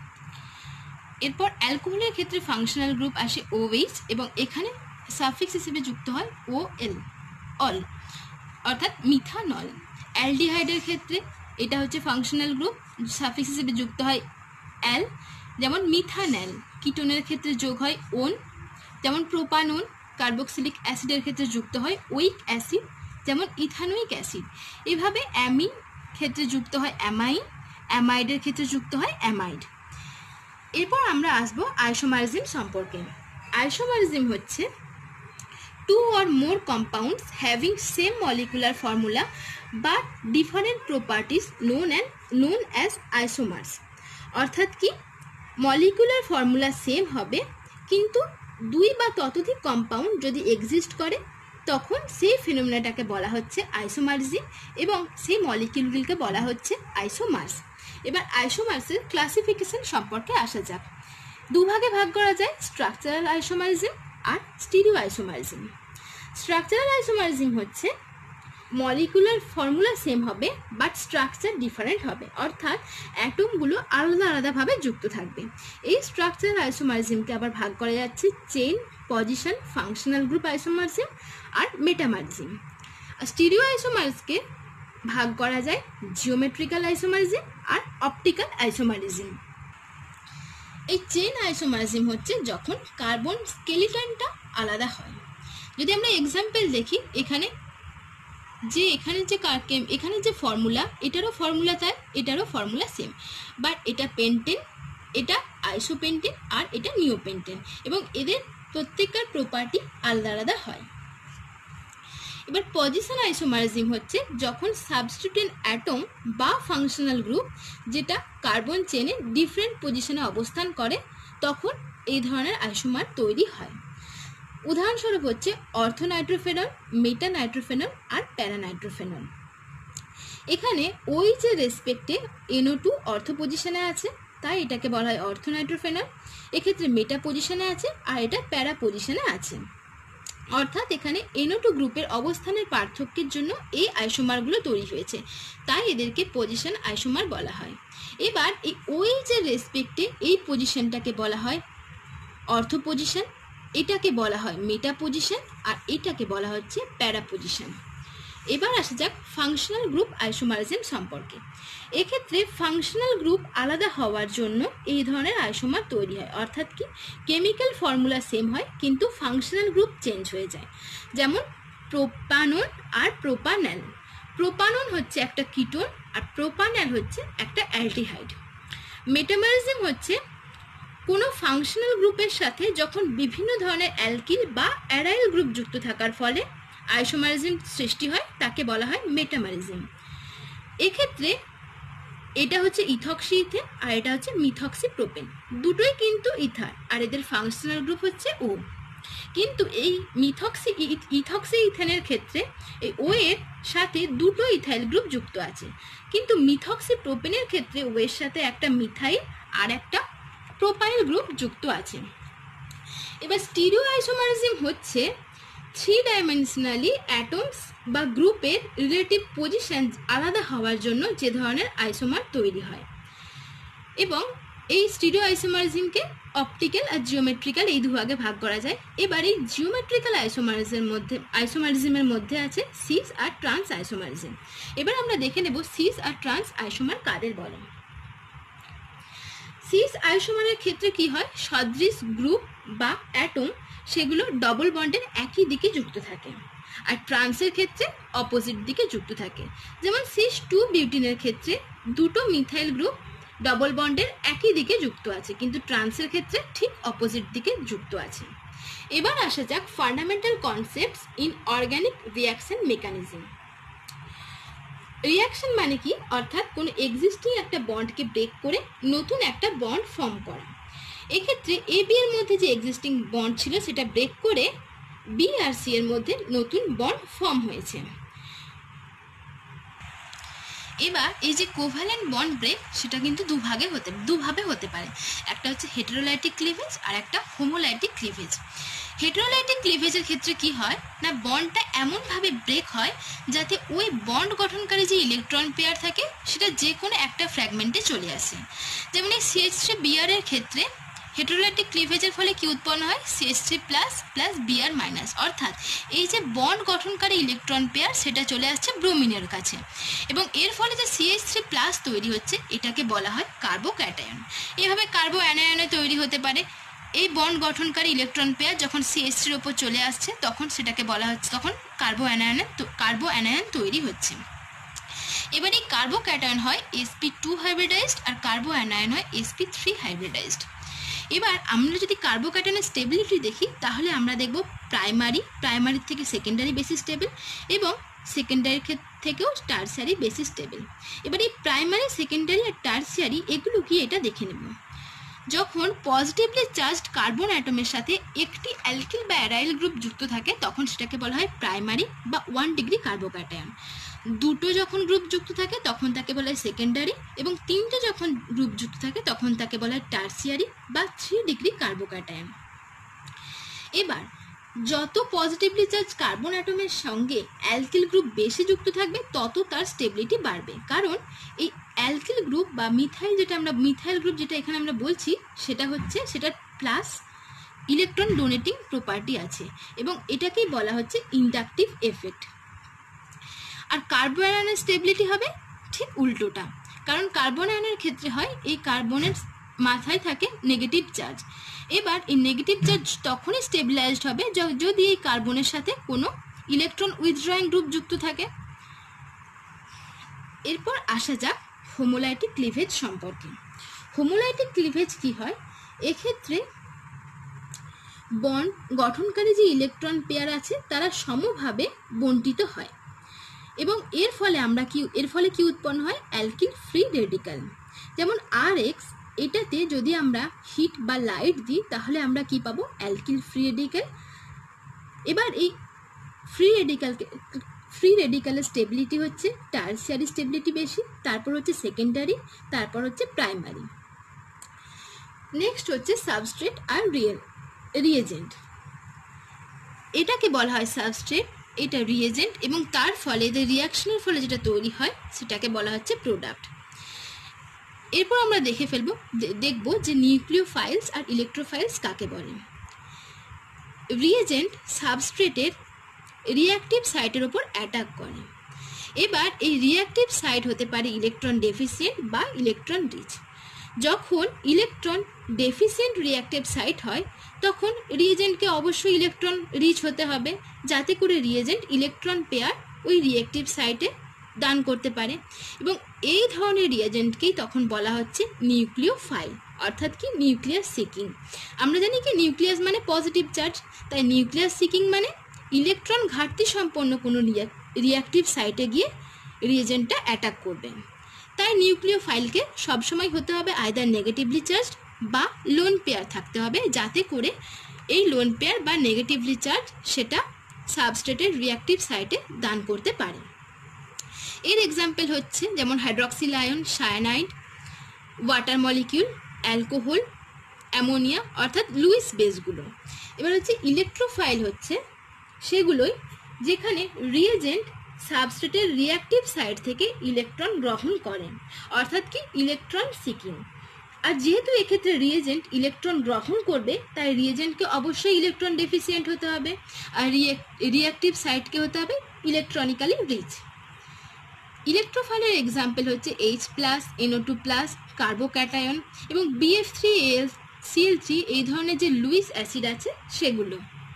এরপর অ্যালকোহলের ক্ষেত্রে ফাংশনাল গ্রুপ আসে ওএইচ এবং এখানে সাফিক্স হিসেবে যুক্ত হয় ও এল, অল, অর্থাৎ মিথানল। অ্যালডিহাইডের ক্ষেত্রে এটা হচ্ছে ফাংশনাল গ্রুপ, সাফিক্স হিসেবে যুক্ত হয় অ্যাল, যেমন মিথানল। কিটোনের ক্ষেত্রে যোগ হয় ওন, যেমন প্রোপানন। কার্বক্সিলিক অ্যাসিডের ক্ষেত্রে যুক্ত হয় ওইক অ্যাসিড, যেমন ইথানোইক অ্যাসিড। এভাবে অ্যামিন ক্ষেত্রে যুক্ত হয় অ্যামাইন, অ্যামাইডের ক্ষেত্রে যুক্ত হয় অ্যামাইড। এরপর আমরা আসবো আইসোমারিজম সম্পর্কে। আইসোমারিজম হচ্ছে two or more compounds having same molecular formula but different properties known and known as isomers। অর্থাৎ কি, মলিকুলার ফর্মুলা সেম হবে কিন্তু দুই বা ততোধিক কম্পাউন্ড যদি এক্সিস্ট করে তখন সেই ফিনোমেনাটাকে বলা হচ্ছে আইসোমারিজম এবং সেই মলিকিউলগুলিকে বলা হচ্ছে আইসোমার্স। এবার আইসোমার্সের ক্লাসিফিকেশন সম্পর্কে আসা যাক। দুভাগে ভাগ করা যায়, স্ট্রাকচারাল আইসোমারিজম আর স্টিরিও আইসোমারিজম। স্ট্রাকচারাল আইসোমারিজম হচ্ছে মলিকুলার ফর্মুলা সেম হবে বাট স্ট্রাকচার ডিফারেন্ট হবে, অর্থাৎ অ্যাটমগুলো আলাদা আলাদাভাবে যুক্ত থাকবে। এই স্ট্রাকচারাল আইসোমারিজমকে আবার ভাগ করা যাচ্ছে chain, position, functional group isomerism আর মেটামারিজম। স্টিরিও আইসোমার্সকে ভাগ করা যায় জিওমেট্রিক্যাল আইসোমারিজম আর অপটিক্যাল আইসোমারিজম। এই চেইন আইসোমারিজম হচ্ছে যখন কার্বন স্কেলিটনটা আলাদা হয়। যদি আমরা এক্সাম্পল দেখি, এখানে যে এখানে যে এখানে যে ফর্মুলা, এটারও ফর্মুলা তাই, এটারও ফর্মুলা সেম, বাট এটা পেন্টেন, এটা আইসোপেন্টেন আর এটা নিওপেন্টেন, এবং এদের প্রত্যেকটার প্রপার্টি আলাদা আলাদা হয়। এবার পজিশন আইসোমারিজম হচ্ছে যখন সাবস্টিটিউয়েন্ট অ্যাটম বা ফাংশনাল গ্রুপ যেটা কার্বন চেনে ডিফারেন্ট পজিশনে অবস্থান করে তখন এই ধরনের আইসোমার তৈরি হয়। উদাহরণস্বরূপ হচ্ছে অর্থোনাইট্রোফেনল, মেটানাইট্রোফেনল আর প্যারানাইট্রোফেনল। এখানে ওই যে রেসপেক্টে এনও টু অর্থ পজিশনে আছে তাই এটাকে বলা হয় অর্থোনাইট্রোফেনল, এক্ষেত্রে মেটা পজিশনে আছে আর এটা প্যারা পজিশনে আছে। অর্থাৎ এখানে এনও টু গ্রুপের অবস্থানের পার্থক্যের জন্য এই আইসোমারগুলো তৈরি হয়েছে, তাই এদেরকে পজিশন আইসোমার বলা হয়। এবার এই ওই যে রেসপেক্টে এই পজিশনটাকে বলা হয় অর্থ পজিশন, এটাকে বলা হয় মেটা পজিশন আর এটাকে বলা হচ্ছে প্যারা পজিশন। এবার আসা যাক ফাংশনাল গ্রুপ আইসোমারিজম সম্পর্কে। এক্ষেত্রে ফাংশনাল গ্রুপ আলাদা হওয়ার জন্য এই ধরনের আইসোমার তৈরি হয়, অর্থাৎ কি কেমিক্যাল ফর্মুলা সেম হয় কিন্তু ফাংশনাল গ্রুপ চেঞ্জ হয়ে যায়। যেমন প্রোপানন আর প্রোপানল। প্রোপানন হচ্ছে একটা কিটোন আর প্রোপানল হচ্ছে একটা অ্যালডিহাইড। মেটামারিজম হচ্ছে কোনো ফাংশনাল গ্রুপের সাথে যখন বিভিন্ন ধরনের অ্যালকিল বা অ্যারাইল গ্রুপ যুক্ত থাকার ফলে আইসোমারিজম সৃষ্টি হয় তাকে বলা হয় মেটামারিজম। এক্ষেত্রে এটা হচ্ছে ইথক্সি ইথেন আর এটা হচ্ছে মিথক্সি প্রোপেন, দুটোই কিন্তু ইথার আর এদের ফাংশনাল গ্রুপ হচ্ছে ও। কিন্তু এই মিথক্সি ইথক্সি ইথেনের ক্ষেত্রে এই ও এর সাথে দুটো ইথাইল গ্রুপ যুক্ত আছে, কিন্তু মিথক্সি প্রোপেনের ক্ষেত্রে ও এর সাথে একটা মিথাইল আর একটা প্রোপাইল গ্রুপ যুক্ত আছে। এবার স্টিরিও আইসোমারিজম হচ্ছে থ্রি ডাইমেনশনালি অ্যাটমস বা গ্রুপের রিলেটিভ পজিশন আলাদা হওয়ার জন্য যে ধরনের আইসোমার তৈরি হয়, এবং এই স্টিরিও আইসোমারিজমকে অপটিক্যাল আর জিওমেট্রিক্যাল এই দুভাগে ভাগ করা যায়। এবার এই জিওমেট্রিক্যাল আইসোমারিজমের মধ্যে আইসোমারিজমের মধ্যে আছে সিস আর ট্রান্স আইসোমারিজম। এবার আমরা দেখে নেব সিস আর ট্রান্স আইসোমার কাদের বলে। সিস আইসোমারের ক্ষেত্রে কি হয়, সদৃশ গ্রুপ বা অ্যাটম সেগুলো ডবল বন্ডের একই দিকে যুক্ত থাকে, আর ট্রান্সের ক্ষেত্রে অপোজিট দিকে যুক্ত থাকে। যেমন সিস টু বিউটিনের ক্ষেত্রে দুটো মিথাইল গ্রুপ ডবল বন্ডের একই দিকে যুক্ত আছে, কিন্তু ট্রান্সের ক্ষেত্রে ঠিক অপোজিট দিকে যুক্ত আছে। এবার আসা যাক fundamental concepts in organic reaction mechanism. Reaction মানে কি? অর্থাৎ কোনো এক্সিস্টিং একটা বন্ডকে ব্রেক করে নতুন একটা বন্ড ফর্ম করা। এক্ষেত্রে এ বি এর মধ্যে যে এক্সিস্টিং বন্ড ছিল সেটা ব্রেক করে বি আর সি এর মধ্যে নতুন বন্ড ফর্ম হয়েছে। এবার এই যে কোভ্যালেন্ট বন্ড ব্রেক সেটা কিন্তু দুভাগে হতে দুভাবে হতে পারে। একটা হচ্ছে হেটেরোলাইটিক ক্লিভেজ আর একটা হোমোলাইটিক ক্লিভেজ। হেটেরোলাইটিক ক্লিভেজের ক্ষেত্রে কি হয় না, বন্ডটা এমনভাবে ব্রেক হয় যাতে ওই বন্ড গঠনকারী যে ইলেকট্রন পেয়ার থাকে সেটা যে কোনো একটা ফ্র্যাগমেন্টে চলে আসে। যেমন এই C H three B R এর ক্ষেত্রে হেটেরোলাইটিক ক্লিভেজের ফলে কি উৎপন্ন হয়, C H three plus plus B R minus, অর্থাৎ এই যে বন্ড গঠনকারী ইলেকট্রন পেয়ার সেটা চলে আসছে ব্রোমিনের কাছে, এবং এর ফলে যে সি এইচ থ্রি প্লাস তৈরি হচ্ছে এটাকে বলা হয় কার্বোক্যাটায়ন। এভাবে কার্বো অ্যানায়নে তৈরি হতে পারে। এই বন্ড গঠনকারী ইলেকট্রন পেয়ার যখন সি এইচ থ্রির ওপর চলে আসছে তখন সেটাকে বলা হচ্ছে, তখন কার্বো অ্যানায়ন কার্বো অ্যানায়ন তৈরি হচ্ছে। এবার এই কার্বোক্যাটায়ন হয় এস পি টু হাইব্রিডাইজড আর কার্বো অ্যানায়ন হয় এস পি থ্রি হাইব্রিডাইজড। এবার আমরা যদি কার্বোক্যাটায়নের স্টেবিলিটি দেখি তাহলে আমরা দেখব প্রাইমারি প্রাইমারির থেকে সেকেন্ডারি বেশি স্টেবল এবং সেকেন্ডারি থেকেও টারসিয়ারি বেশি স্টেবল। এবার এই প্রাইমারি, সেকেন্ডারি আর টারসিয়ারি এগুলো কি এটা দেখে নেব। যখন পজিটিভলি চার্জড কার্বন অ্যাটমের সাথে একটি অ্যালকিল বা অ্যারাইল গ্রুপ যুক্ত থাকে তখন সেটাকে বলা হয় প্রাইমারি বা ওয়ান ডিগ্রি কার্বোক্যাটায়ন। দুটো যখন গ্রুপ যুক্ত থাকে তখন তাকে বলা হয় সেকেন্ডারি, এবং তিনটে যখন গ্রুপ যুক্ত থাকে তখন তাকে বলা হয় টারসিয়ারি বা থ্রি ডিগ্রি কার্বোক্যাটায়ন। এবার যত পজিটিভলি চার্জ কার্বন অ্যাটমের সঙ্গে অ্যালকিল গ্রুপ বেশি যুক্ত থাকবে তত তার স্টেবিলিটি বাড়বে, কারণ এই অ্যালকিল গ্রুপ বা মিথাইল যেটা আমরা মিথাইল গ্রুপ যেটা এখানে আমরা বলছি সেটা হচ্ছে সেটার প্লাস ইলেকট্রন ডোনেটিং প্রপার্টি আছে, এবং এটাকেই বলা হচ্ছে ইন্ডাকটিভ এফেক্ট। আর কার্বন আয়নের স্টেবিলিটি হবে ঠিক উল্টোটা, কারণ কার্বন আয়নের ক্ষেত্রে হয় এই কার্বনের মাথায় থাকে নেগেটিভ চার্জ। এবার এই নেগেটিভ চার্জ তখনই স্টেবিলাইজড হবে যদি এই কার্বনের সাথে কোনো ইলেকট্রন উইথড্রয়িং গ্রুপ যুক্ত থাকে। এরপর আসা যাক হোমোলাইটিক ক্লিভেজ সম্পর্কে। হোমোলাইটিক ক্লিভেজ কি হয়, এক্ষেত্রে বন্ড গঠনকারী যে ইলেকট্রন পেয়ার আছে তারা সমভাবে বণ্টিত হয়, এবং এর ফলে আমরা কি এর ফলে কি উৎপন্ন হয়, অ্যালকিল ফ্রি রেডিক্যাল। যেমন আর এক্স, এটাতে যদি আমরা হিট বা লাইট দিই তাহলে আমরা কি পাবো, অ্যালকিল ফ্রি রেডিক্যাল। এবার এই ফ্রি রেডিক্যালকে ফ্রি রেডিক্যালের স্টেবিলিটি হচ্ছে টারসিয়ারি স্টেবিলিটি বেশি, তারপর হচ্ছে সেকেন্ডারি, তারপর হচ্ছে প্রাইমারি। নেক্সট হচ্ছে সাবস্ট্রেট আর রিয়েজেন্ট। এটাকে বলা হয় সাবস্ট্রেট, এটা রিয়েজেন্ট, এবং তার ফলে যে রিয়াকশনের ফলে যেটা তৈরি হয় সেটাকে বলা হচ্ছে প্রোডাক্ট। এরপর আমরা দেখে ফেলবো দেখব যে নিউক্লিওফাইলস আর ইলেকট্রোফাইলস কাকে বলে। রিয়েজেন্ট সাবস্ট্রেটের রিঅ্যাক্টিভ সাইটের ওপর অ্যাটাক করে। এবার এই রিঅ্যাক্টিভ সাইট হতে পারে ইলেকট্রন ডেফিসিয়েন্ট বা ইলেকট্রন রিচ। যখন ইলেকট্রন ডেফিসিয়েন্ট রিঅ্যাক্টিভ সাইট হয় তখন রিয়েজেন্টকে অবশ্যই ইলেকট্রন রিচ হতে হবে যাতে করে রিয়েজেন্ট ইলেকট্রন পেয়ার ওই রিঅ্যাক্টিভ সাইটে দান করতে পারে, এবং এই ধরনের রিয়েজেন্টকেই তখন বলা হচ্ছে নিউক্লিওফাইল, অর্থাৎ কি নিউক্লিয়াস সিকিং। আমরা জানি কি নিউক্লিয়াস মানে পজিটিভ চার্জ, তাই নিউক্লিয়াস সিকিং মানে ইলেকট্রন ঘাটতি সম্পন্ন কোনো রিঅ্যাক্টিভ সাইটে গিয়ে রিয়েজেন্টটা অ্যাটাক করবে। তাই নিউক্লিওফাইলকে সবসময় হতে হবে আইদার নেগেটিভলি চার্জড বা লোন পেয়ার থাকতে হবে যাতে করে এই লোন পেয়ার বা নেগেটিভলি চার্জ সেটা সাবস্ট্রেটের রিঅ্যাক্টিভ সাইটে দান করতে পারে। এর এক্সাম্পল হচ্ছে যেমন hydroxyl ion, cyanide, water molecule, alcohol, ammonia অর্থাৎ লুইস বেসগুলো। এবার হচ্ছে ইলেকট্রোফাইল হচ্ছে সেগুলোই যেখানে রিয়েজেন্ট সাবস্ট্রেটের রিঅ্যাক্টিভ সাইট থেকে ইলেকট্রন গ্রহণ করেন, অর্থাৎ কি ইলেকট্রন সিকিং। আর যেহেতু এক্ষেত্রে রিয়েজেন্ট ইলেকট্রন গ্রহণ করবে তাই রিয়েজেন্টকে অবশ্যই ইলেকট্রন ডেফিসিয়েন্ট হতে হবে, আর রিঅ্যাক্টিভ সাইটকে হতে হবে ইলেকট্রনিক্যালি রিচ। ইলেকট্রোফাইলের এক্সাম্পল হচ্ছে H plus, NO two plus, carbocation এবং BF three L CL three এই ধরনের যে লুইস অ্যাসিড আছে সেগুলো।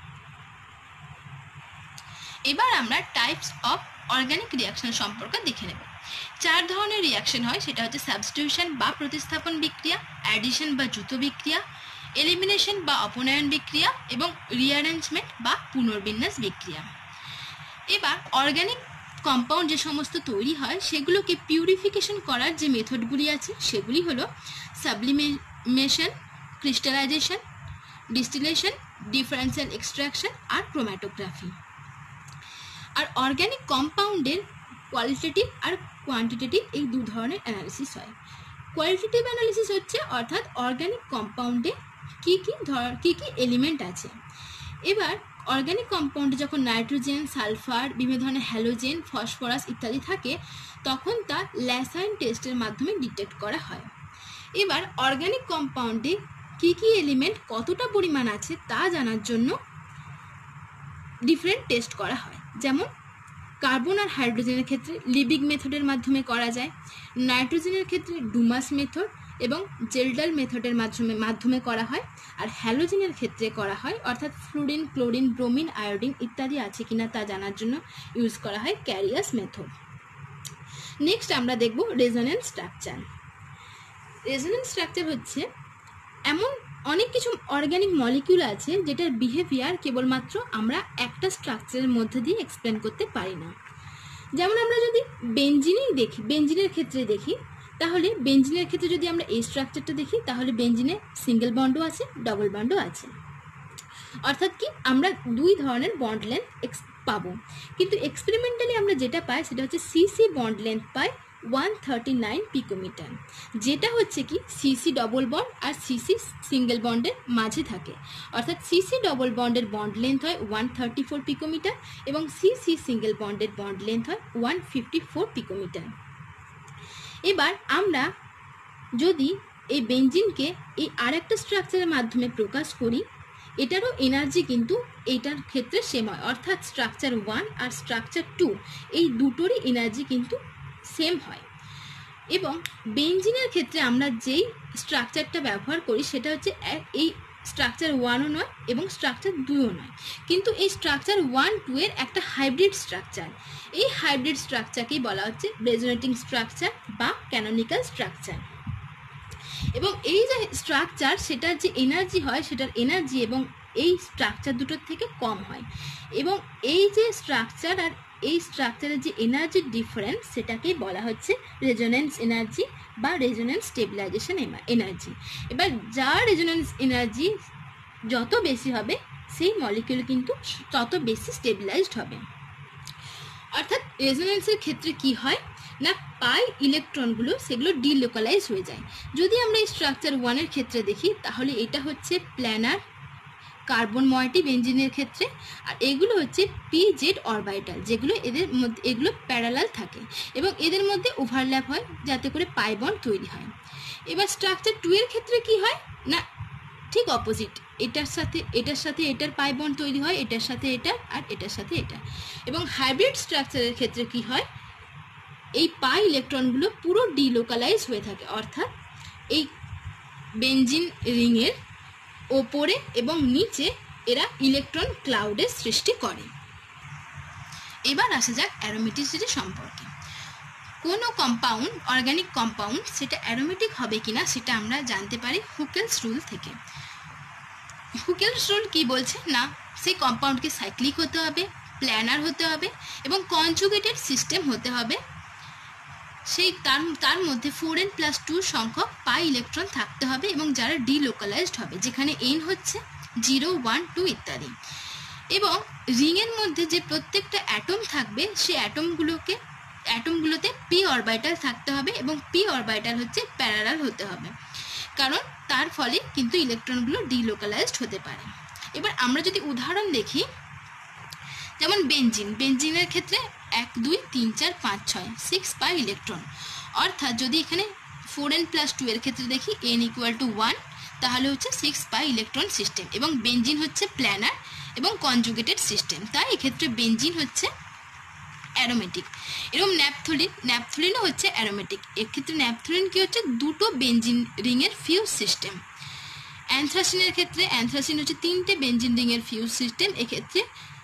এবার আমরা টাইপস অফ অর্গানিক রিয়াকশন সম্পর্কে দেখে নেব। চার ধরনের রিয়াকশন হয়, সেটা হচ্ছে সাবস্টিটিউশন বা প্রতিস্থাপন বিক্রিয়া, অ্যাডিশন বা যুত বিক্রিয়া, এলিমিনেশন বা অপনয়ন বিক্রিয়া এবং রিঅ্যারেঞ্জমেন্ট বা পুনর্বিন্যাস বিক্রিয়া। এবার অর্গানিক কম্পাউন্ড যে সমস্ত তৈরি হয় সেগুলোকে পিউরিফিকেশন করার যে মেথডগুলি আছে সেগুলি হলো sublimation, crystallization, distillation, differential extraction আর ক্রোম্যাটোগ্রাফি। আর অর্গানিক কম্পাউন্ডের কোয়ালিটেটিভ আর কোয়ান্টিটেটিভ এই দু ধরনের অ্যানালিসিস হয়। কোয়ালিটেটিভ অ্যানালিসিস হচ্ছে অর্থাৎ অর্গানিক কম্পাউন্ডে কী কী ধর কী কী এলিমেন্ট আছে। এবার অর্গানিক কম্পাউন্ডে যখন নাইট্রোজেন, সালফার, বিভিন্ন ধরনের হ্যালোজেন, ফসফরাস ইত্যাদি থাকে তখন তা ল্যাসাইন টেস্টের মাধ্যমে ডিটেক্ট করা হয়। এবার অর্গানিক কম্পাউন্ডে কী কী এলিমেন্ট কতটা পরিমাণ আছে তা জানার জন্য ডিফারেন্ট টেস্ট করা হয়। যেমন কার্বন আর হাইড্রোজেনের ক্ষেত্রে লিবিগ মেথডের মাধ্যমে করা যায়, নাইট্রোজেনের ক্ষেত্রে ডুমাস মেথড এবং জেলডাল মেথডের মাধ্যমে মাধ্যমে করা হয়, আর হ্যালোজেনের ক্ষেত্রে করা হয় অর্থাৎ ফ্লুরিন, ক্লোরিন, ব্রোমিন, আয়োডিন ইত্যাদি আছে কিনা তা জানার জন্য ইউজ করা হয় ক্যারিয়াস মেথড। নেক্সট আমরা দেখব রেজোন্যান্স স্ট্রাকচার। রেজোন্যান্স স্ট্রাকচার হচ্ছে এমন অনেক কিছু অর্গানিক মলিকিউল আছে যেটার বিহেভিয়ার কেবলমাত্র আমরা একটা স্ট্রাকচারের মধ্যে দিয়ে এক্সপ্লেন করতে পারি না। যেমন আমরা যদি বেঞ্জিনেই দেখি, বেঞ্জিনের ক্ষেত্রে দেখি, তাহলে বেঞ্জিনের ক্ষেত্রে যদি আমরা এই স্ট্রাকচারটা দেখি তাহলে বেঞ্জিনে সিঙ্গেল বন্ডও আছে, ডবল বন্ডও আছে। অর্থাৎ কি আমরা দুই ধরনের বন্ড লেন্থ পাবো, কিন্তু এক্সপেরিমেন্টালি আমরা যেটা পাই সেটা হচ্ছে সিসি বন্ড লেন্থ পাই ওয়ান থার্টি নাইন পিকোমিটার, যেটা হচ্ছে কি সিসি ডবল বন্ড আর সিসি সিঙ্গেল বন্ডের মাঝে থাকে। অর্থাৎ সিসি ডবল বন্ডের বন্ড লেন্থ হয় ওয়ান থার্টি ফোর পিকোমিটার এবং সিসি সিঙ্গেল বন্ডের বন্ড লেন্থ হয় ওয়ান ফিফটি ফোর পিকোমিটার। এবার আমরা যদি এই বেঞ্জিনকে এই আরেকটা স্ট্রাকচারের মাধ্যমে প্রকাশ করি, এটারও এনার্জি কিন্তু এইটার ক্ষেত্রে সেম হয়, অর্থাৎ স্ট্রাকচার ওয়ান আর স্ট্রাকচার টু এই দুটোরই এনার্জি কিন্তু সেম হয়। এবং বেঞ্জিনের ক্ষেত্রে আমরা যেই স্ট্রাকচারটা ব্যবহার করি সেটা হচ্ছে এই স্ট্রাকচার ওয়ানও নয় এবং স্ট্রাকচার দুইও নয়, কিন্তু এই স্ট্রাকচার ওয়ান টু এর একটা হাইব্রিড স্ট্রাকচার। এই হাইব্রিড স্ট্রাকচারকেই বলা হচ্ছে রেজোনেটিং স্ট্রাকচার বা ক্যানোনিক্যাল স্ট্রাকচার। এবং এই যে স্ট্রাকচার সেটার যে এনার্জি হয় সেটার এনার্জি এবং এই স্ট্রাকচার দুটোর থেকে কম হয়, এবং এই যে স্ট্রাকচার আর এই স্ট্রাকচারের যে এনার্জির ডিফারেন্স সেটাকেই বলা হচ্ছে রেজোনেন্স এনার্জি বা রেজোনেন্স স্টেবিলাইজেশন এনার্জি। এবার যার রেজোনেন্স এনার্জি যত বেশি হবে সেই মলিকিউল কিন্তু তত বেশি স্টেবিলাইজড হবে। অর্থাৎ রেজোনেন্সের ক্ষেত্রে কি হয় না, পাই ইলেকট্রনগুলো সেগুলো ডিলোকালাইজ হয়ে যায়। যদি আমরা এই স্ট্রাকচার ওয়ানের ক্ষেত্রে দেখি তাহলে এটা হচ্ছে প্ল্যানার কার্বন ময়েটি বেঞ্জিনের ক্ষেত্রে, আর এগুলো হচ্ছে পি জেড অরবিটাল, যেগুলো এদের মধ্যে এগুলো প্যারালাল থাকে এবং এদের মধ্যে ওভারল্যাপ হয় যাতে করে পাই বন্ড তৈরি হয়। এবার স্ট্রাকচার টু এর ক্ষেত্রে কি হয় না, ঠিক অপোজিট, এটার সাথে এটার সাথে এটার পাই বন্ড তৈরি হয়, এটার সাথে এটা আর এটার সাথে এটা। এবং হাইব্রিড স্ট্রাকচারের ক্ষেত্রে কি হয়, এই পাই ইলেকট্রনগুলো পুরো ডিলোকালাইজ হয়ে থাকে, অর্থাৎ এই বেঞ্জিন রিংয়ের ওপরে এবং নিচে এরা ইলেকট্রন ক্লাউডের সৃষ্টি করে। এবার আসা যাক অ্যারোমেটিসিটি সম্পর্কে। কোনো কম্পাউন্ড অর্গানিক কম্পাউন্ড সেটা অ্যারোমেটিক হবে কিনা সেটা আমরা জানতে পারি হুকেলস রুল থেকে। হুকেলস রুল কি বলছে না, সেই কম্পাউন্ডকে সাইক্লিক হতে হবে, প্ল্যানার হতে হবে এবং কনজুগেটেড সিস্টেম হতে হবে। সেই তার তার মধ্যে ফোর এন প্লাস টু সংখ্যক পাই ইলেকট্রন থাকতে হবে এবং যারা ডিলোকালাইজড হবে, যেখানে এন হচ্ছে জিরো ওয়ান টু ইত্যাদি। এবং রিংয়ের মধ্যে যে প্রত্যেকটা অ্যাটম থাকবে সেই অ্যাটমগুলোকে অ্যাটমগুলোতে পি অরবিটাল থাকতে হবে এবং পি অরবিটাল হচ্ছে প্যারালাল হতে হবে, কারণ তার ফলে কিন্তু ইলেকট্রনগুলো ডিলোকালাইজড হতে পারে। এবার আমরা যদি উদাহরণ দেখি, যেমন বেঞ্জিন বেঞ্জিনের ক্ষেত্রে এক দুই তিন চার পাঁচ ছয় সিক্স পাই ইলেকট্রন, অর্থাৎ যদি এখানে ফোর এন প্লাস টু এর ক্ষেত্রে দেখি এন ইকুয়াল টু ওয়ান, তাহলে হচ্ছে সিক্স পাই ইলেকট্রন সিস্টেম এবং বেঞ্জিন হচ্ছে প্ল্যানার এবং কনজুগেটেড সিস্টেম, তাই এক্ষেত্রে বেঞ্জিন হচ্ছে অ্যারোমেটিক। এরকম ন্যাপথলিন ন্যাপথলিনও হচ্ছে অ্যারোমেটিক। এক্ষেত্রে ন্যাপথলিন কি হচ্ছে দুটো বেঞ্জিন রিংয়ের ফিউজ সিস্টেম। অ্যানথ্রাসিনের ক্ষেত্রে অ্যানথ্রাসিন হচ্ছে তিনটে বেঞ্জিন রিংয়ের ফিউজ সিস্টেম, এক্ষেত্রে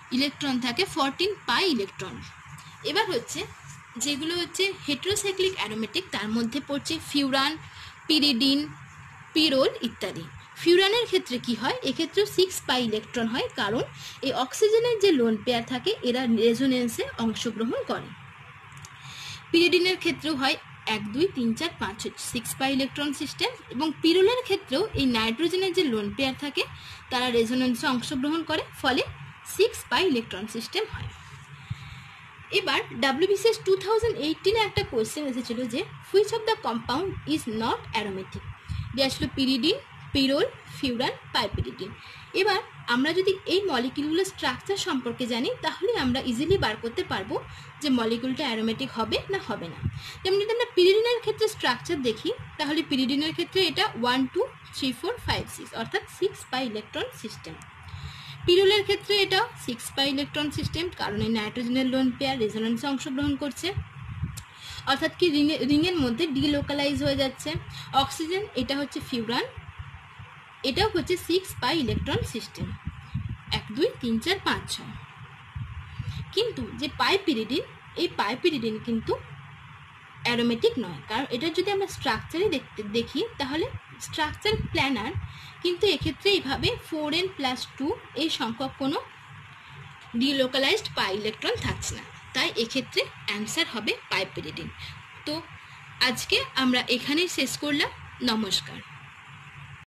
ইলেকট্রন থাকে ফোরটিন পাই ইলেকট্রন। এবার হচ্ছে যেগুলো হচ্ছে হেটেরোসাইক্লিক অ্যারোমেটিক, তার মধ্যে পড়ছে ফিউরান, পিরিডিন, পিরোল ইত্যাদি। ফিউরানের ক্ষেত্রে কি হয়, এক্ষেত্রেও সিক্স পাই ইলেকট্রন হয়, কারণ এই অক্সিজেনের যে লোন পেয়ার থাকে এরা রেজোনেন্সে অংশগ্রহণ করে। পিরিডিনের ক্ষেত্রেও হয় এক দুই তিন চার পাঁচ ছয় সিক্স পাই ইলেকট্রন সিস্টেম, এবং পিরোলের ক্ষেত্রেও এই নাইট্রোজেনের যে লোন পেয়ার থাকে তারা রেজোনেন্সে অংশগ্রহণ করে, ফলে সিক্স পাই ইলেকট্রন সিস্টেম হয়। এবার ডাব্লিউবিসিএস টু থাউজেন্ড এইটিনে একটা কোয়েশ্চেন এসেছিল যে which of the compound is not aromatic. দেওয়া ছিল পিরিডিন, পিরোল, ফিউরান, পাইপিরিডিন। এবার আমরা যদি এই মলিকিউলগুলোর স্ট্রাকচার সম্পর্কে জানি তাহলে আমরা ইজিলি বার করতে পারবো যে মলিকিউলটা অ্যারোমেটিক হবে না হবে না। যেমন যদি আমরা পিরিডিনের ক্ষেত্রে স্ট্রাকচার দেখি তাহলে পিরিডিনের ক্ষেত্রে এটা one two three four five six অর্থাৎ সিক্স পাই ইলেকট্রন সিস্টেম। পিরোলের ক্ষেত্রে এটা সিক্স পাই ইলেকট্রন সিস্টেম, কারণ এই নাইট্রোজেনের লোন পেয়ার রেজোনেন্সে অংশগ্রহণ করছে, অর্থাৎ কি রিং রিংয়ের মধ্যে ডিলোকালাইজ হয়ে যাচ্ছে। অক্সিজেন এটা হচ্ছে ফিউরান, এটাও হচ্ছে সিক্স পাই ইলেকট্রন সিস্টেম, এক দুই তিন চার পাঁচ ছয়। কিন্তু যে পাইপিরিডিন, এই পাইপিরিডিন কিন্তু অ্যারোমেটিক নয়, কারণ এটা যদি আমরা স্ট্রাকচারে দেখতে দেখি তাহলে স্ট্রাকচার প্ল্যানার, কিন্তু এক্ষেত্রে এইভাবে ফোর এন প্লাস টু এই সংখ্যক কোনো ডিলোকালাইজড পাই ইলেকট্রন থাকছে না, তাই এক্ষেত্রে অ্যান্সার হবে পাইপিরিডিন। তো আজকে আমরা এখানেই শেষ করলাম। নমস্কার।